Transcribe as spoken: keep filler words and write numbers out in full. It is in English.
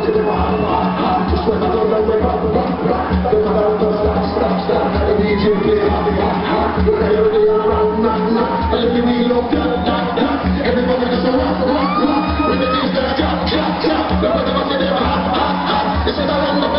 Everybody just rock, rock, rock with the things that I got, got, got. Nobody wants to do it, ha, ha, ha. This is how I'm